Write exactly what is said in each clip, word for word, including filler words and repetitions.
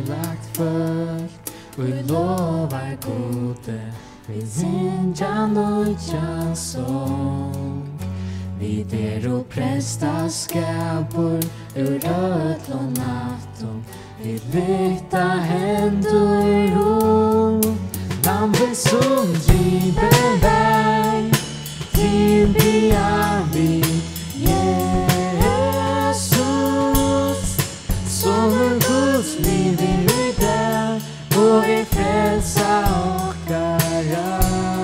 heilagt folk, vi lovar gode, vi synger nudjan sång. Vi der og presta skapur ur öll og nattum, vi lytta hendur rum. Lampe som driver vei, til bia vi Jesus. Som Guds liv i det, og i frelsa okkara.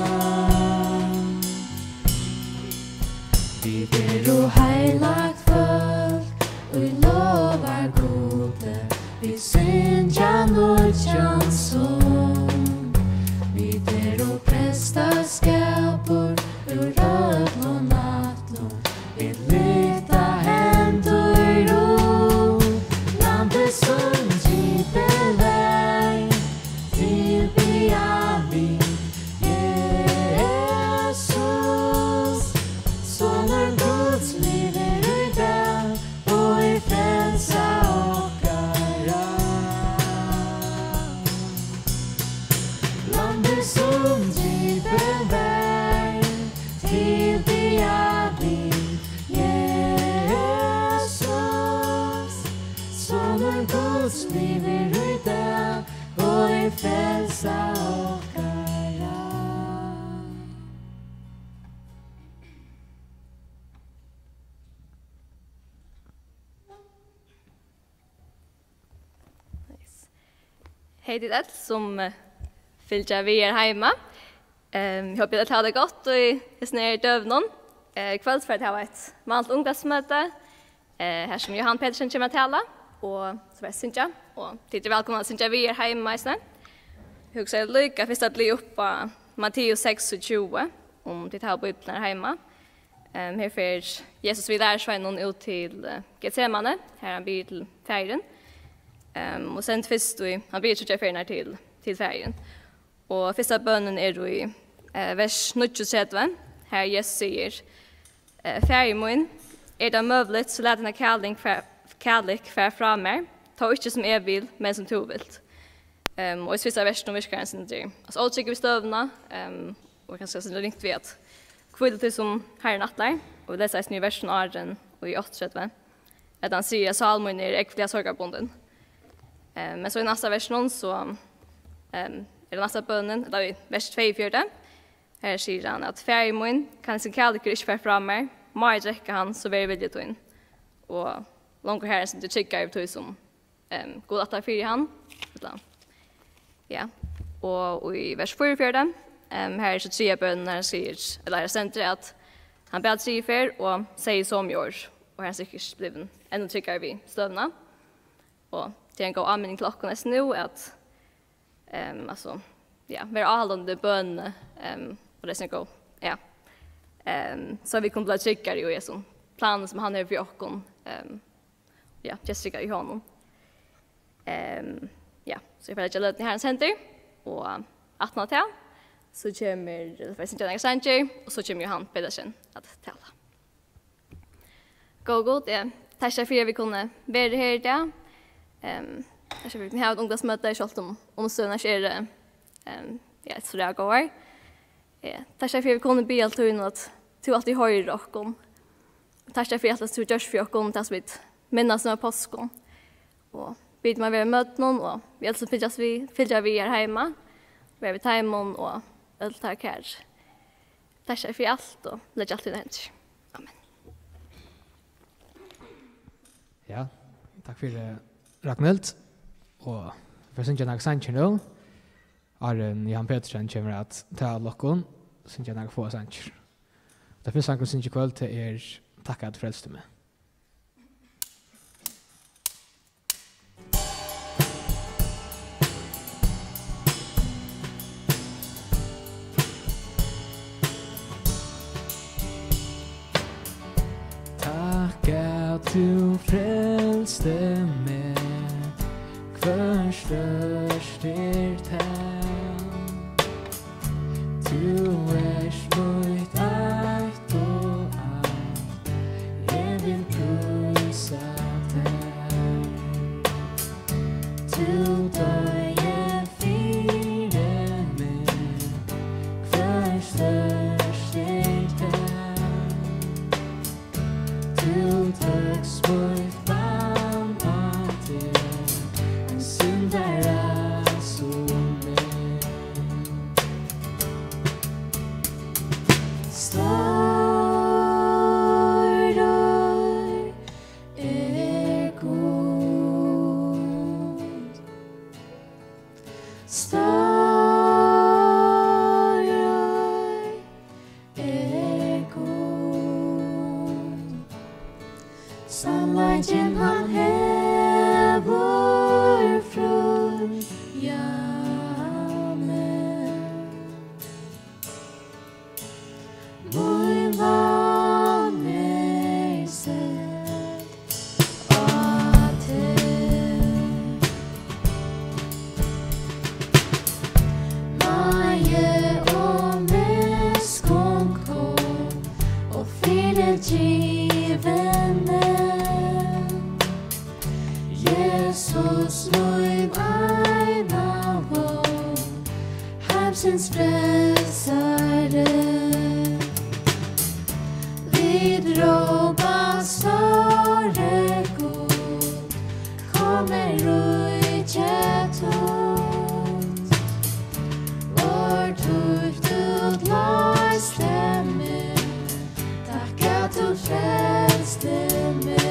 Vi der og heilagt folk, og vi lovar gode, vi synger nudjan sång. Vi der og presta skapur ur öll og nattum, vi lytta hendur rum. Lampe som driver vei, til bia vi Jesus. Som en Guds liv i det, og i frelsa okkara. Lampe som driver vei, til bia vi Jesus. Som en Guds liv i det, og i frelsa okkara. Hej till ett som uh, fylgja vi er heima. Um, jag hoppas att ha det gott och i snär dövnon. Uh, kvälls för att ha ett vanligt ungdomsmöte. Uh, här som Johan Pedersen kommer att tala. Och så var Sintja. Och till er välkomna att Sintja vi er heima i snön. Jag också lycka först att bli upp på Matteus sex och tjugo. Om det här bibeln är hemma. Um, här för Jesus vid där svännen ut till uh, Getsemane. Här han blir till färgen. Um, och sen först vi han ber tjugo färgerna till till färgen. Och första bönen är då i uh, vers nitton. Här Jesus säger uh, färgmån är det möjligt så lät den här kärlek för kärlek för fram mig. Ta inte som jag vill men som du vill. Um, och i första versen viskar han sin det. Alltså allt tycker vi stövna um, och kanske sen inte vet. Kvällt som Herren attlar och det sägs i versen arden och i åttiotre. Att han säger salmon är äckliga sorgarbonden. Um, men så i nästa versen så um, är det nästa bönen, där vi vers tjugofyra. Här säger han att färgmån kan sin kärlek inte för fram mig. Mer dräcka han så väl vill jag ta in. Och långt här som det tycker jag tog som um, god att ta fyra han. Ja. Och, och i vers fyrtiofyra um, här är så tre bönen när han säger, eller här centret att han bad tre för och säger som gör. Och här säkert blir ännu tryggare vid stövna. Och det är en god användning klockan är nu att um, alltså, ja, vi är avhållande bön um, och det är en god, ja. Um, så vi kommer bli tryggare i Jesu planen som han har för oss. Um, ja, just tryggare i honom. Um, ja, så jag får lägga löten i Herrens händer och att nå till så kommer för sin tjänare Sanchez och så kommer Johan Pedersen att tala. Gå god, ja. Tack så för att vi kunde vara här idag. Um, jag ska vi ha ett ungdomsmöte så om om stunden är det um, ja, så det går. Ja, tack så för att vi kunde be allt in att till att vi har och kom. Tack så för att du görs för och kom tas vid minnas när påsken. Och vid man vill möta någon och vi alltså fyllas vi fyller vi är hemma. Vi har vi timon och allt tack här. Tack så för allt och lägg allt i det. Amen. Ja, tack för det. Ragnhild och för sin tjänare Sanchez nu. Arren Johan Pedersen kommer att ta lockon sin tjänare få Sanchez. Det finns en sin kväll till er tackad frälste med. Tack att du frälste mig. Kvar störst er tänn. Du är spöjt allt och allt. Jag vill prisa dig. Du Sannleiken han hever frøy, ja, men. Mun vann er sett av til. Maie og meskon kom, og fire givene. Jesus løyv eina vår, heimsins frelsare. Vid råba større god, kommer rujtje tungt. Vår tuft utlår stemme, takk at du frelste meg.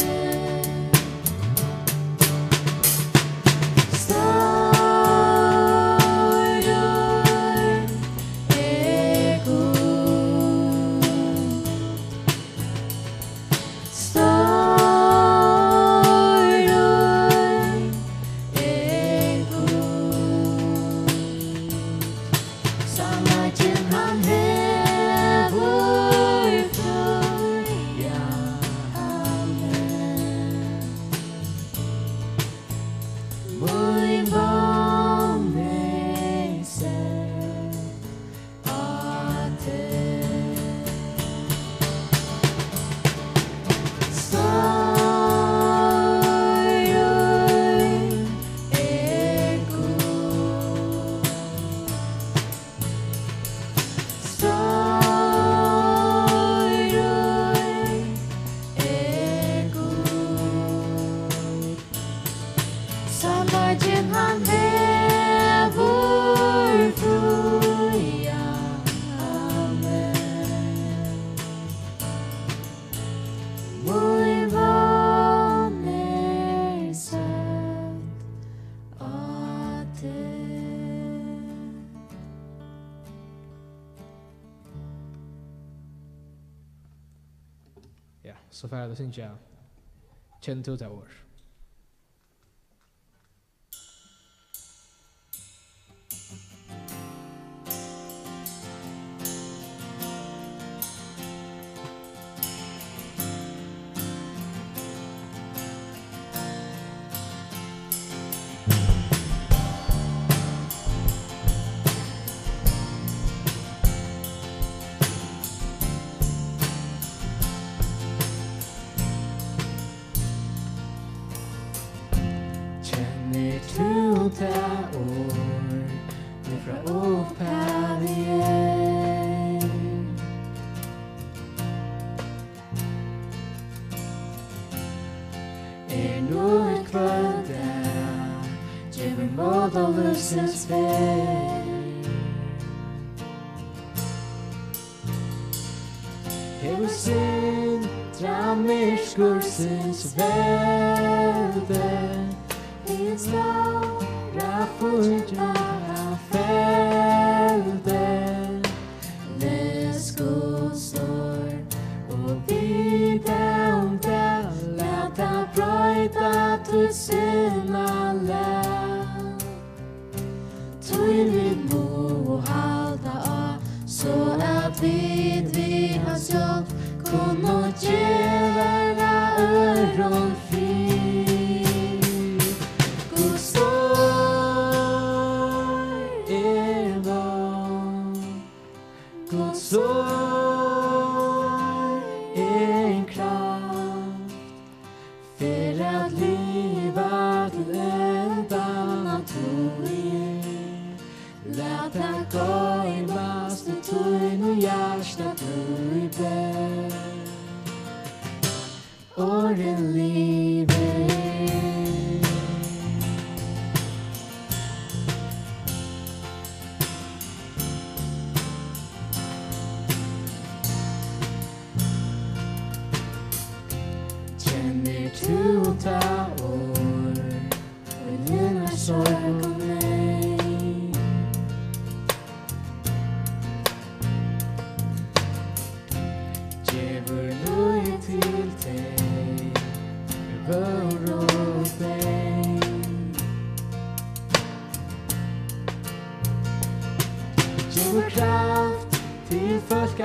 Så för det syns jag känner till det år.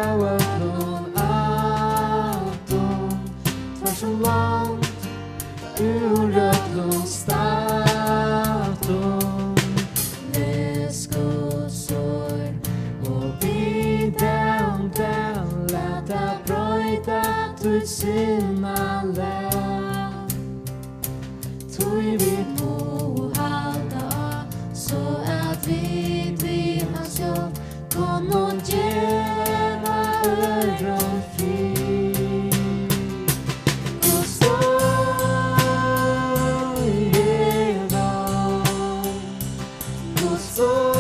av öllum altum tvær som langt ur öllum statum Les Guds ord og bid dem dem lata brøyta tu sinna lær tui vi må halda så at vi vi hans jobb kunne gjeva øron fri Guds ord er dag Guds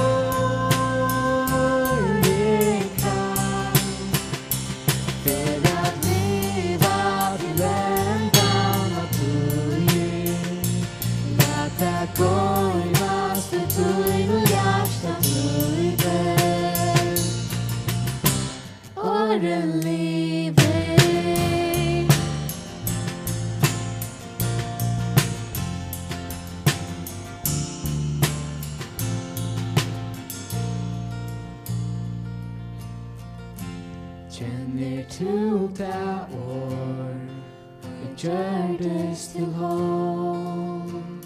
ord er kraft for at liva til ändan av tugir lata gåivas för tugir och hjärsta tugir Åren lever Känner du det år det gjordes till hånd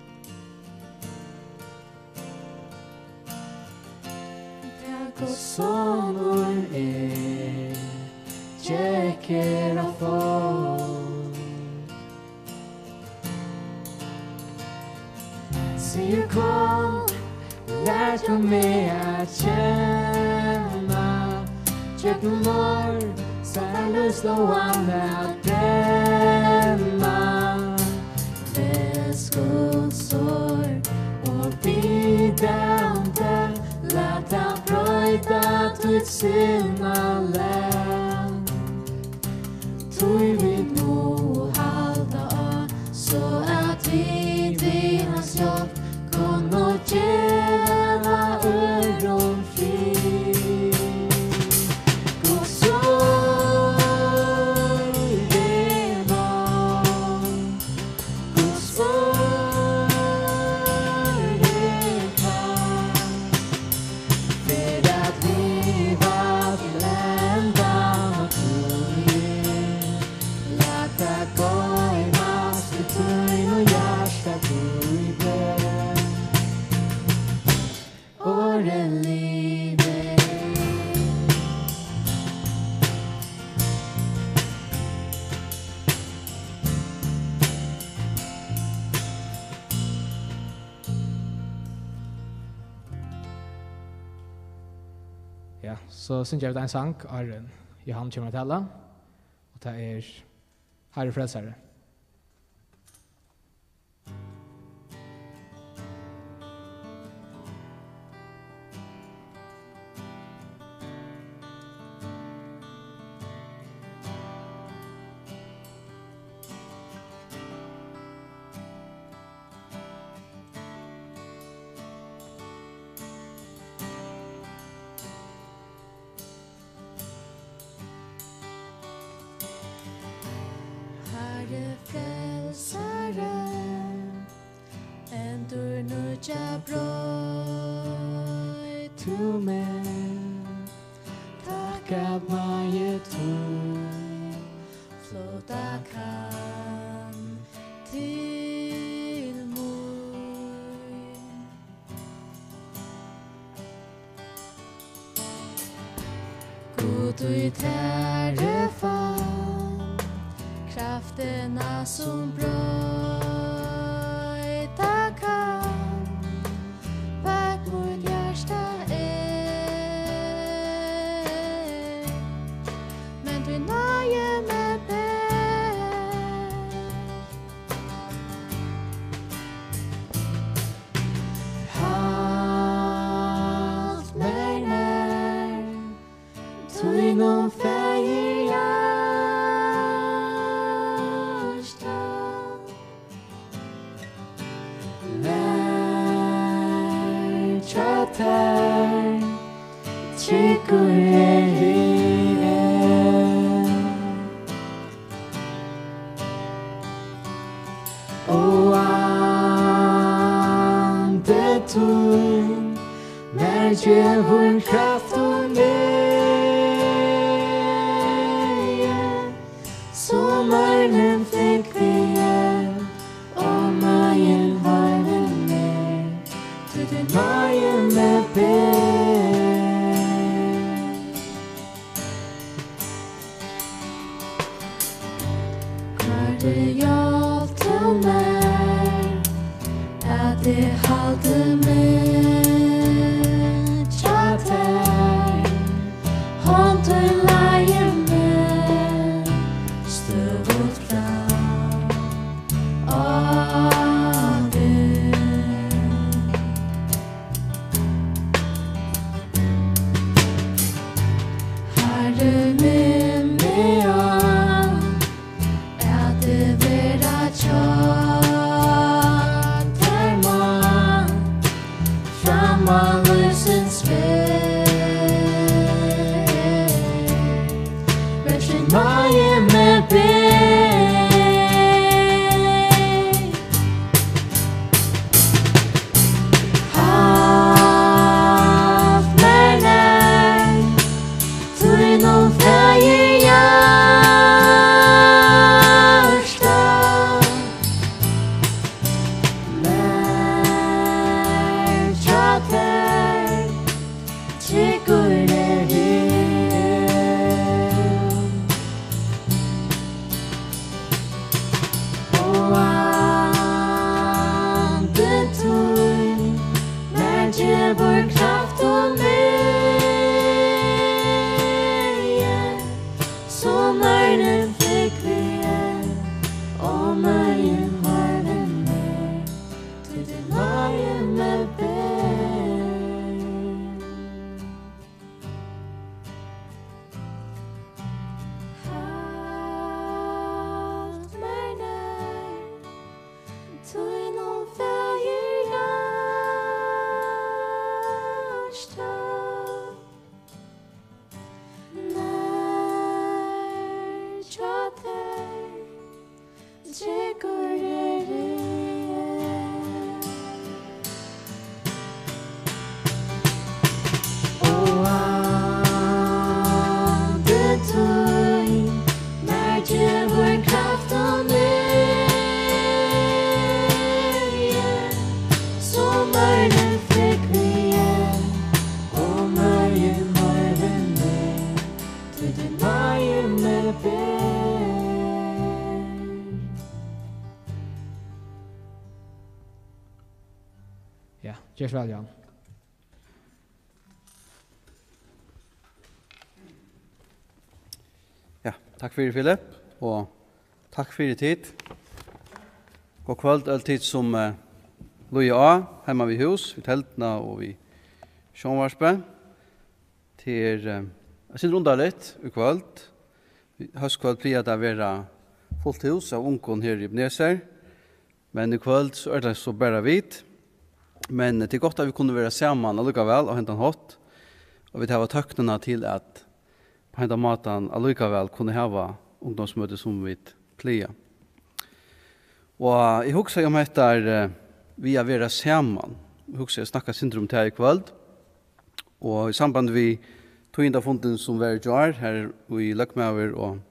Takk og sonur er Tjekker av folk Sier kom Lært du meg at kjenne Tjekken vår Særløst og annet brenna Les Guds ord og bid dem dem Lata brøyta tutt sinna lær Tui vi må halda så at vi vi hans jobb kunne gjeva øron fri Guds ord er dag Guds ord er kraft for at liva til ändan av tugir lata gåivas för tugir och hjärsta tugir Åren lever Ja, så synes jeg det er en sang av Johan kommer til og det er Herre Frelsere. Herre frelsare endur nudja brøy Tu meg Takk at mye tog flåta kan til mor God ut herre fan krafterna som brøyta kan vart mot hjärsta är men du nöjer med bär halt mig när tog inom färger hjärsta lär tjater trycker er i O ande tun, när djävul kraft och ner du hjälpt mig att det halde mig tjater hånd och lejer mig stövot fram av dig Herre med mig an att det vera tjater man framan lysens väg Versen maje med beg Haft mig när du nog färger hjärsta När tjater tycker det hem Och anden tog när djävor kraft och mig Så mörnen fick vi och mörnen har vänner till det mörnen med beg Haft mig när tog någon färger hjärsta När tjater tycker det Och anden tog när djävor kraft och mig Så mörnen fick vi och mörnen har vänner till det mörnen med beg Ja, gjør vel, Jan. Ja, takk for det, Philip, og takk for det tid. God kveld, alltid som uh, Loja A, hemma vid hus, vid teltene og vid sjånvarspe. Til er, uh, jeg synes rundt litt i kveld. Høstkveld blir det å være fullt hus av ungen her i Bneser. Men i kveld så er det så bare vidt. Men det er godt at vi kunne være sammen allikevel og hente en hatt. Og vi tar tøknene til at på hente maten allikevel kunne hava ungdomsmøte som vi pleier. Og jeg husker om dette er vi er være sammen. Jeg husker jeg snakket syndrom til i kveld. Og i samband vi tog inn av fonden som var i jar her i Løkmøver og,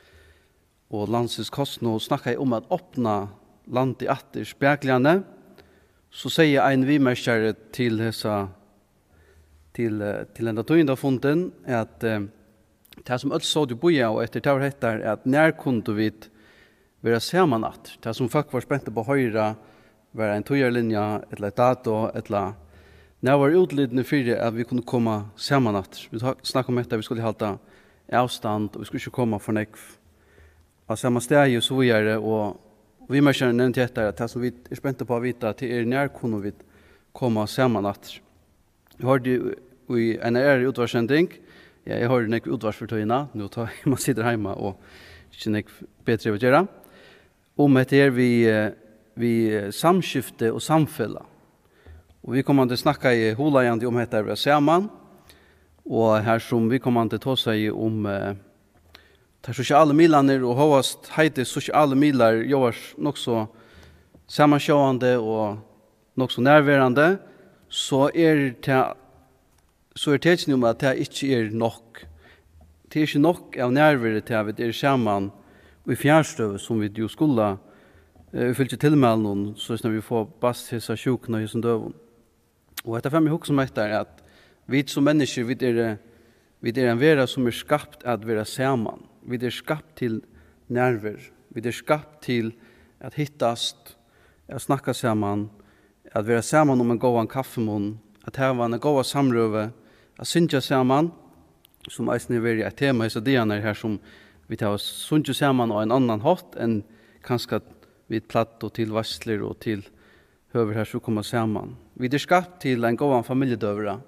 og landsens kostnad og snakket jeg om at åpne land i atter spekljane. Så säger en vimerskare till dessa till till den tog inn av fonden att eh, det som öll så du boja och efter det heter att när kunde vi vara samman att det som folk var spänta på höra var en tojarlinja eller ett dato eller när var utlydande för att vi kunde komma samman att vi snackade om att vi skulle hålla avstånd och vi skulle inte komma för nek av samma steg och så vidare och vi märker nämnt detta att det som vi är spänta på att vita till er när kunde vi komma samman att jag hörde i en är utvarssändning. Ja, jag hörde nek utvarsförtöjna nu tar man sitter hemma och inte nek bättre att göra. Om att är vi vi samskifte och samfälla. Och vi kommer att snacka i Holajandi om detta är samman. Och här som vi kommer att ta sig om eh, de sociala milaner och hovast heter sociala milar gör nog så sammansjående och nog så närvarande så är det så är det om att det inte är nog. Det är inte nog av närvaro till att det är samman och i fjärrstöv som vi ju skulle vi fyller till med någon så när vi får bast hesa sjukna i sån döv. Och detta för mig också som är att vi som människor vi är vi är en vera som är skapt att vara samman. Vi är skapt till nerver Vi er skapt til at hittast, at snakka saman, at vera saman om en gåan kaffemun, at hava en gåa samrøve, at syndja saman, som eisen er veri et tema i sadianer her som vi tar oss syndja saman og en annan hatt enn kanskje vid platt og til varsler og til høver her som kommer saman. Vi er skapt til en gåan familjedøvra,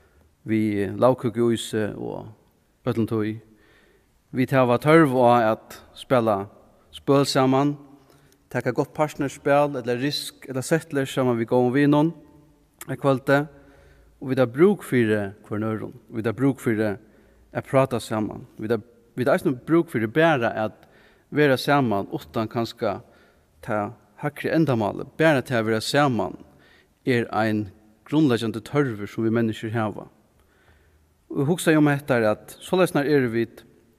vi laukukkeuse og bøtlentøy. Vi tar tørv og at spela spøl saman, taka godt partnerspel, eller risk, eller settler saman vi går om vinon, er kvalte, og vi tar bruk fyrir hver nøron, vi tar bruk fyrir at prata saman, vi tar, vi tar eisne bruk fyrir bæra at vera saman, utan kanska ta hakri endamale, bæra til å vera saman, er ein grunnleggjande tørver som vi mennesker hava. Og vi hugsa om etter at såleisnar er vi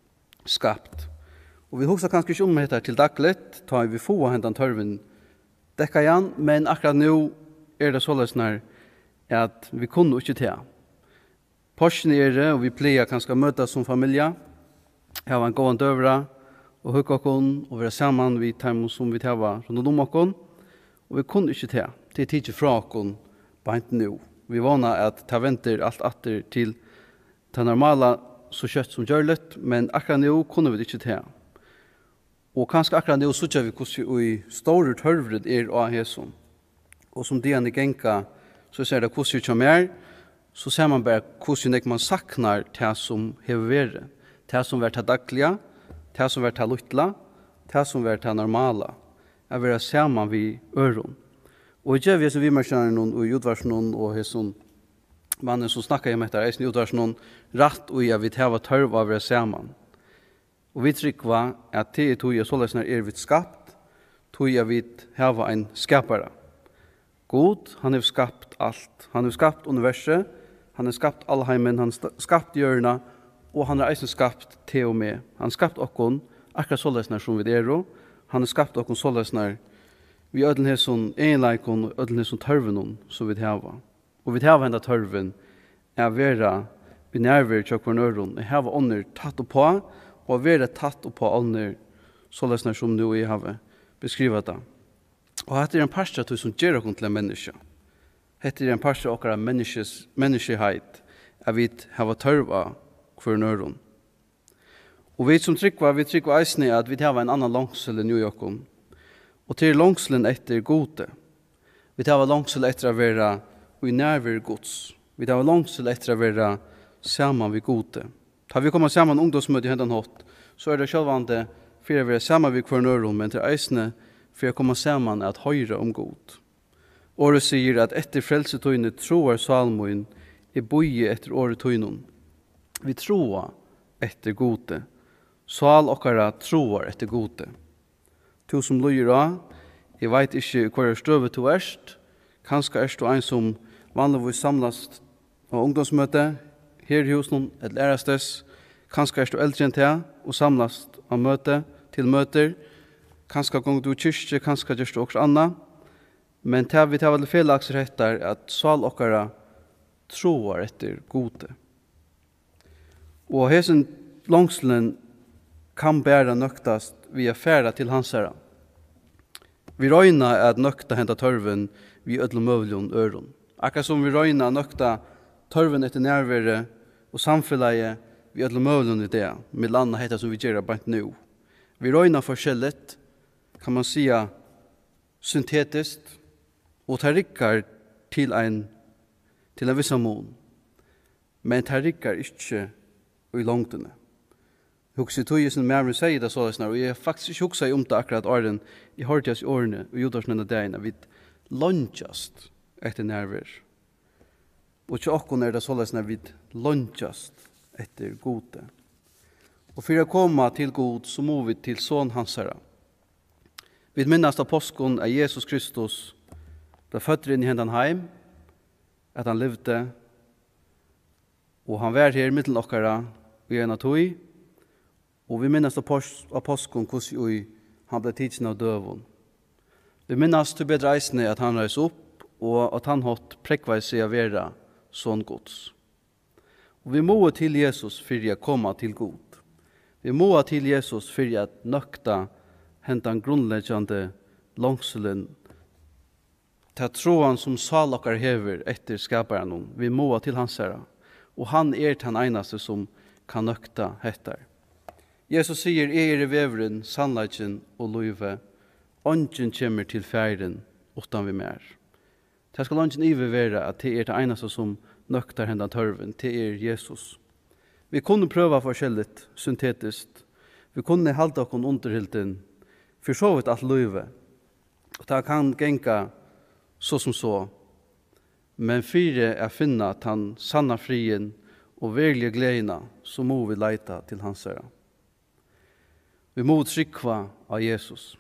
skapt. Og vi hugsa kanskje ikke om etter til dagligt, ta vi få hendan tørven dekka igjen, men akkurat nå er det såleisnar at vi kunne ikke ta. Porsen er det, og vi pleier kanskje møtes som familie, hava en gåan døvra, og hugga okon, og være saman vi tar som vi tar rundt om okon, og vi kunne ikke ta. Det er tidlig fra okon, bare ikke nå. Vi vana at ta venter alt atter til det normala så kjøtt som gjør litt, men akkurat nå kunne vi ikke ta. Og kanskje akkurat nå sutja vi hvordan vi store tørvred er av hæsson. Og som det er genka, så ser det hvordan vi kommer her, så ser man bare hvordan man saknar det som hever vært. Det som vært daglige, det som vært luttla, det som vært normala. Jeg vil se man vi øron. Og ikke vi som vi merkjenner noen og utvarsnoen og hæsson, mannen som snakker om etter eisen utvarsnoen, rett og jeg vil hava tørv av å se man. Og vi trykker at det er tog jeg såleisner er vi skapt, tog jeg vil hava en skapare. God, han har skapt alt. Han har skapt universet, han har skapt allheimen, han har skapt hjørna, og han har eisen skapt til og med. Han har skapt okkon, akkurat såleisner som vi er, han har skapt okkon såleisner vi ødelen her som enleikon og ødelen her som tørven som vi hava. Og vi hava enda tørven er vera vi nærver tjokk for nøron, er hava ånder tatt og på, og være tatt og på ånder såleisner som nu jeg har beskrivet det. Og dette er en parstra til som gjør okkur til en menneske. Dette er en parstra okkara menneskeheit, at vi hava tørva for nøron. Og vi som tryggva, vi tryggva eisne at vi hava en annan langsel enn jojokken. Og til langselen etter gode. Vi hava langsel etter å være i nærver gods. Vi hava langsel etter å være saman vi gode. Tar vi kommer saman ungdomsmøte i hendan hatt, så er det sjølvande for å være saman vi kvar nøron, men til eisne for å komme saman at høyre om god. Året sier at etter frelsetøyne troar salmoen er boie etter året tøynon. Vi troar etter gode. Sal okkara troar etter gode. To som lujer av, jeg veit ikke hva er støvet to erst, kanskje erst og ein som vanligvis samlast av ungdomsmøte, her i husen, et lærastes, kanskje erst og eldre enn til, og samlast av møte til møter, kanskje gong du kyrkje, kanskje gjørst du også anna, men til vi tar vel felakser etter at sal okkara troar etter gode. Og hesen langslen kan bæra nøktast via færa til hans herra. Vi røyna at nøkta henta tørven vi ødlom møvlion øron. Akkur som vi røyna nøkta tørven etter nærvere og samfellet vi ødlom møvlion i det, med landa heita som vi gjerra bant nu. Vi røyna forskjellet, kan man sia, syntetiskt, og tar rikkar til ein til en vissa mån. Men tar rikkar ikkje i langtene. Hugsi tog jeg som Mæren sier det sånn, og jeg faktisk ikke hugsa om det akkurat åren, jeg har det i årene, og gjør det sånn at det vi lønnsast etter nærver. Og ikke akkurat er det sånn at vi lønnsast etter gode. Og for å komme til god, så må vi til sånn hans herre. Vi minnes av påsken av Jesus Kristus, ble født inn i hendan heim, at han levde, og han var her mitt til okkara, vi er en av tog, og vi minnes av påsken hvordan han ble tidsen av døven. Vi minnes til bedre eisene at han reis opp, og at han hatt prekveis i å være sånn gods. Og vi må til Jesus for å komme til god. Vi må til Jesus for å nøkta hentan grundleggjande långselen ta tråan som salakar hever etter skaparen vi må til hans herra, og han er den einaste som kan nøkta hettar. Jesus sier, jeg er i veveren, sannleggen og løyve, ånden kommer til færen utan vi mer. Det skal ånden ive være at det er det einaste som nøktar hendan tørven, det er Jesus. Vi kunne prøva forskjelligt, syntetiskt, vi kunne halda okon underhilden, for så vidt alt løyve, og det kan genka så som så, men fyre er finna at han sanna frien og verlige gledina, så må vi leita til hans herra. Vi må trykva av Jesus.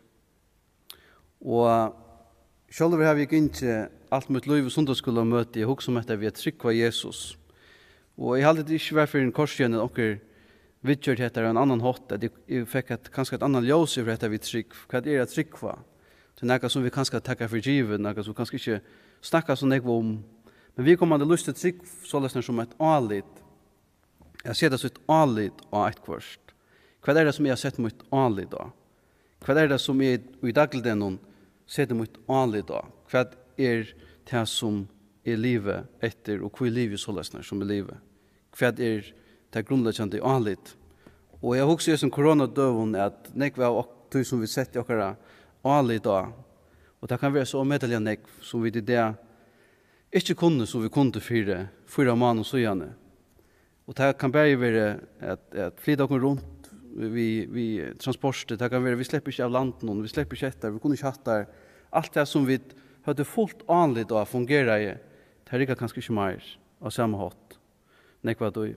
Og selv har vi ikke alt mitt liv og sundagsskola møte, jeg husker om at vi er trykva av Jesus. Og jeg hadde ikke vært for en korsgjønne noen vidgjørt etter en annan hått, at jeg fikk et, kanskje et annan ljøs i dette vi trykk. Hva er det trykva? Det er noe som vi kanskje takker for givet, noe som vi kanskje ikke snakker så noe om. Men vi kommer til lyst til trykk så løsner som et anlitt. Jeg ser det som et anlitt av et kvørst. Hva er det som jeg har sett mot anlitt av? Hva er det som jeg i dagligdagen setter mot anlitt av? Hva er det som er livet etter, og hva er livet så løsner som er livet? Hva er det grunnleggende anlitt? Og jeg husker som koronadøven at nekve av tog som vi sett i okkara anlitt av, og det kan være så medelig nekv som vi det ikke kunne som vi kunne fire, fyra mann og søgjane. Og det kan bare være at, at flytta oss rundt vi, vi transporter, det kan være vi slipper ikke av landen, vi slipper ikke etter, vi kunne ikke hatt der. Alt det som vi hadde fullt anlitt av fungerer i, det er ikke kanskje ikke mer av samme hatt. Nekva du.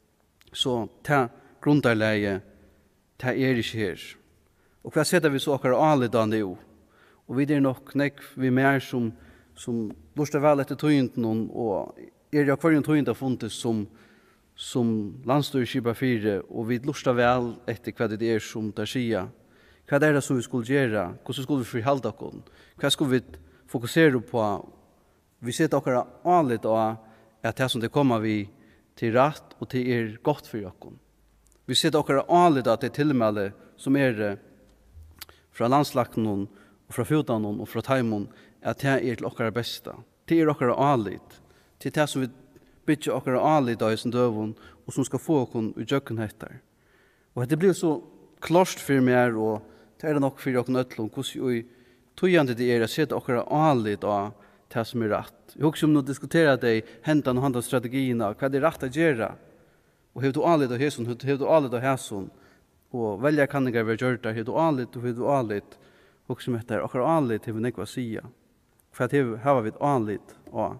Så det grunderleie, det er ikke her. Og hva setter vi så akkurat anlitt av nå? Og vi er nok nek vi mer som, som lurer vel etter tøyenten, og er det hver en tøyent har funnet som som landstyrskipa fire, og vi lusta vel etter hva det er som det sier. Hva er det som vi skulle gjøre? Hvordan skulle vi frihalda oss? Hva skulle vi fokusere på? Vi ser akkurat anlitt av at det som det kommer vi til rett, og til er godt for oss. Vi ser akkurat anlitt av at det tilmelde som er fra landslagten og fra fjodan og fra taimon, at det er til akkurat besta. Det er akkurat anlitt. Til det som vi bytja okkara anlitt av sin døvun, og som skal få okkur i djøkken hettar. Og det blir så klart for meg, og det er det nok for okkur nøtlund, hvordan og tøyande det er å sette okkara anlitt av det som er rett. Jeg husker om å diskutere det, hentan og handa strategierna, hva det er rett å gjøre. Og hev du anlitt av hæson, hev du anlitt av hæson, og velja kanningar vi gjør der, hev du anlitt og hev du anlitt, husker om etter okkara anlitt hev vi nekva sia. Hva hev vi anlitt av.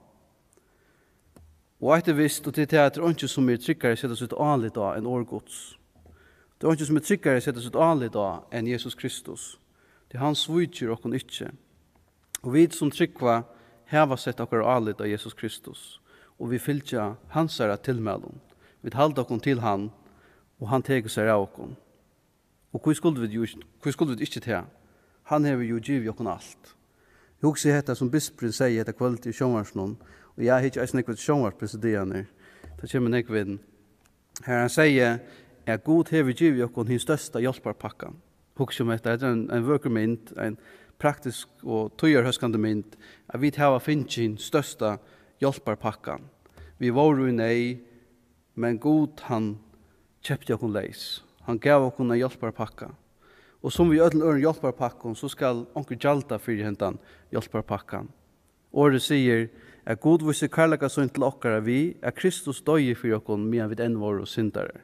Og etter visst, og til det at det er ikke som er tryggere setter seg anlitt av enn årgods. Det er ikke som er tryggere setter seg anlitt av enn Jesus Kristus. Det er han svitjer okken ikke. Og vi som tryggva heva sett okker anlitt av Jesus Kristus. Og vi fylltja hans er tilmelden. Vi halda okken til han, og han teger seg av okken. Og hva skulle vi, hva skulle vi ikke til? Han hever jo givet okken alt. Jeg husker dette som bisperen sier etter kvalitet i sjånvarsnoen, og jeg har ikke eisen ekvitt sjånvarspresiderne. Det kommer nekvitt. Her han sier, at God hever givet okken hins største hjelparpakkan. Husker om dette, det er en, en vøker mynd, en praktisk og tøyerhøskande mynd, at vi tar finnes hin største hjelparpakkan. Vi var jo nei, men God han kjøpte okken leis. Han gav okken en hjelparpakka. Og som vi ødel øren hjelparpakkan, så skal onker gjalda fyrir hentan hjelparpakkan. Året sier, at God viser karlaka sånn til okkara vi, at Kristus døye fyrir okkon, medan vi enn var og syndare.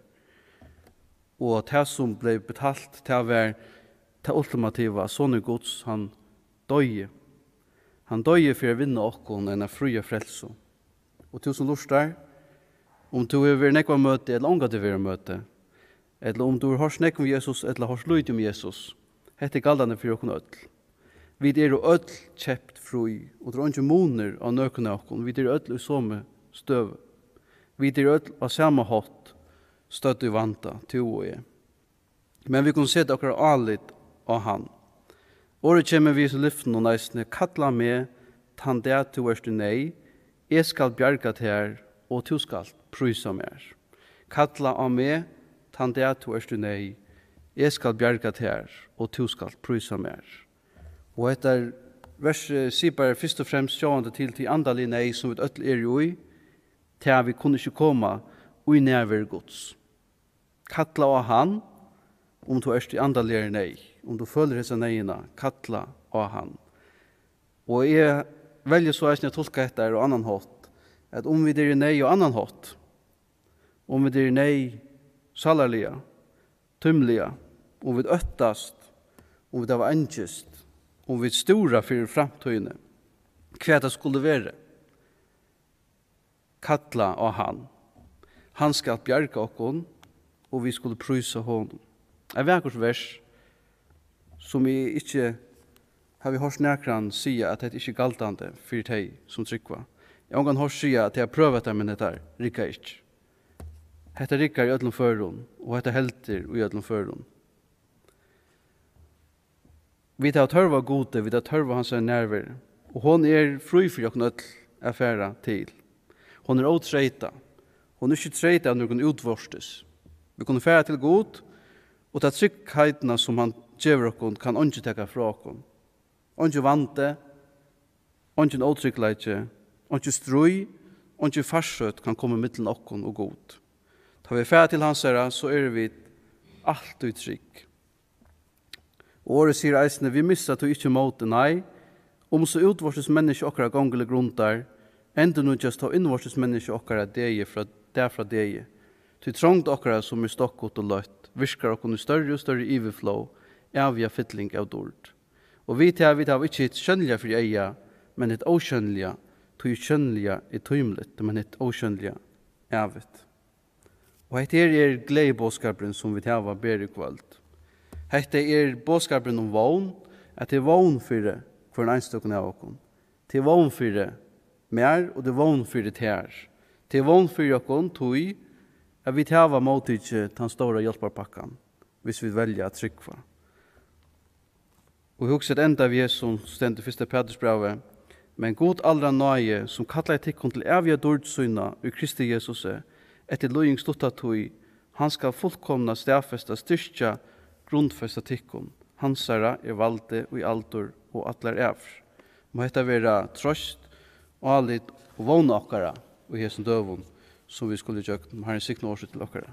Og det som ble betalt til å være det ultimativa, sånne Guds, han døye. Han døye for å vinne okkon enn a fria frelso. Og til som lustar, om du er ved nekva møte, eller omgat er ved møte, eller om du har hørt nekva om Jesus, eller har sløyt om Jesus, hette galdane for okkon ødel. Vi er jo ødel kjept fri, og det er ikke moner av nøkene av oss. Vi er ødel i samme støv. Vi er ødel av samme hatt, støtt i vanta, til og jeg. Men vi kan se det akkurat anlitt av han. Året kommer vi til lyften og neisene, kattla med, tann det til hverst du nei, jeg skal bjerga til her, og du skal prysa mer. Kattla av meg, tann det til hverst du nei, Jeg skal bjerga til her, og du skal prysa mer. Og etter verset sier bare først og fremst sjående til til andalig nei som vi øtl er jo i, til at vi kunne ikke komme ui nærvær Guds. Kattla av han, om du erst i andalig nei, om du føler hese neina, kattla av han. Og jeg velger så eisne tolka etter og annan hått, at om vi er nei og annan hått, om vi er nei salarliga, tømliga, om vi øttast, om vi det var angest, om vi stora for framtøyene, hva det skulle være. Kattla av han. Han skal bjerga okkon, og vi skulle prysa honom. Jeg vet hos vers, som vi ikke har vi hørt nærkran sia at det ikke er galtande for deg som tryggva. Jeg har hørt sia at jeg har prøvet det, men dette rikker ikke. Dette rikker i ødlom førun, og dette helter i ødlom førun. Vi tar tørva gode, vi tar tørva hans nærvær, og hon er fri for jokken ødl affæra til. Hon er åtreita. Hon er ikke treita av noen utvorstes. Vi kunne færa til god, og ta tryggheitna som han gjever okkon kan ikke tekka fra okkon. Ikke vante, ikke åtryggleitje, ikke strøy, ikke farsøt kan komme mittelen okkon og god. Tar vi færa til hans herra, så er vi alltid trygg. Og året sier eisne, vi missa to ikkje måte, nei, om så utvorses menneske okkara gongele gruntar, enda nu just ta innvorses menneske okkara deie fra derfra deie. Til trångt okkara som er stokkot og løtt, virkar okkon i større og større iveflow, avja fytling av dord. Og vi til vi tar ikke et skjønnliga for eia, men et åskjønnliga, tog skjønnliga er tøymlet, men et åskjønnliga avet. Og hette er er gledebåskaperen som vi tar ber i kvöld. Hette er båskaperen om vogn, at det er vogn for for en einstokken av okkon. Det er vogn for mer, og det er vogn for det her. Det er vogn for okkon, tog at vi tar mot ikke den store hjelperpakkan, hvis vi velger at trykva. Og hugsa at enda vi er som stendur fyrsta Petersbrevet, men god allra nøye som kallar tikkun til evige dårdsyna i Kristi Jesus, etter løying stutta tog, han skal fullkomna stafesta styrkja grundfesta tikkun. Hansara er valde og i aldur og atlar evr. Må hetta vera trøst og alit og vågna okkara og i hesson døvun som vi skulle gjøre med Herren sikna årsut til okkara.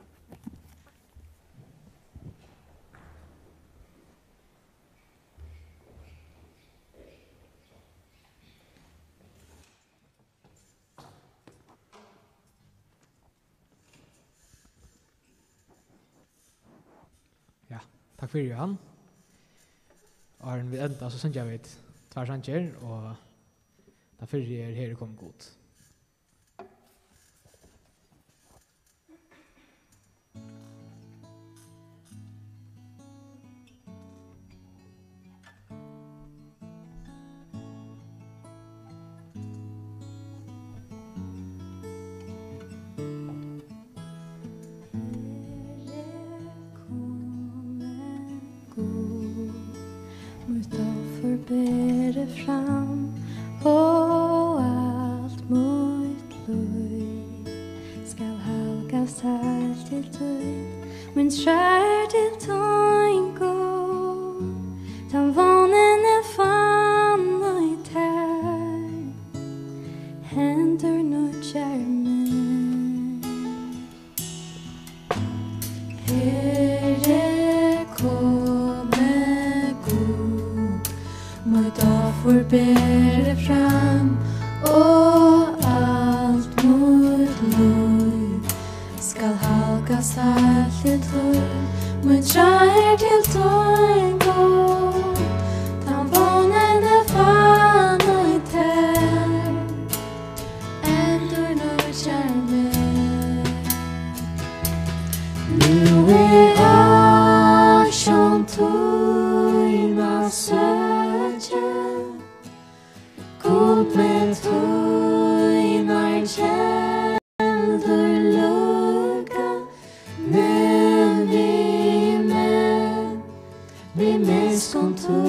Ja, takk for Johan. Og vi enda så sender jeg vidt tvær sanger, og da fyrir er her kom god. Bära fram och allt mot liv skall halkas här till tid men skär till tango den vanen är fan och i tär händer nu kärmen Herre komme god mot offer bära fram och allt mot liv skall halkas här till liv mot skär till tango den vanen är fan och i tär ändå nu kärmen nu är asjon tøyna sötje god med tøynar kjeldur lukka men vi men vi mest kom tøy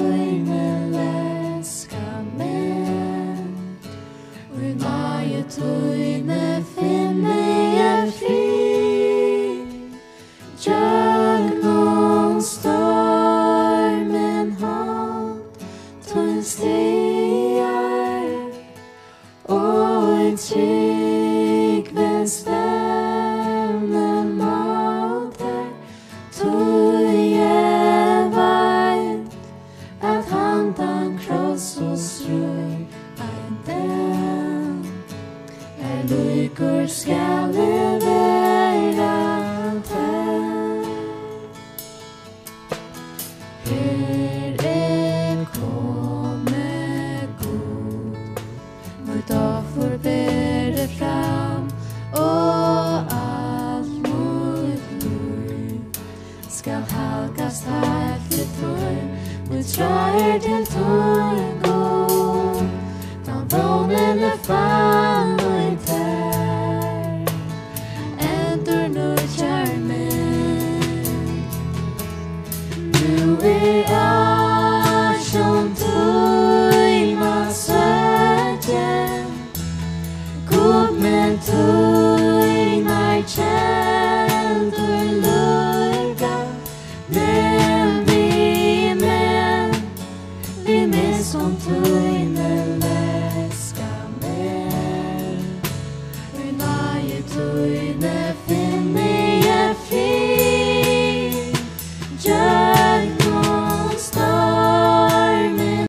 halkast helt til tår, vi trær til tår gå, da vånen er fall og i tær, endur nu kjærmen. Nu er asjon tøyma søtje, god men tøyma kjeldur lurga, men vi men, vi men som tøyne leska mer, vi nage tøyne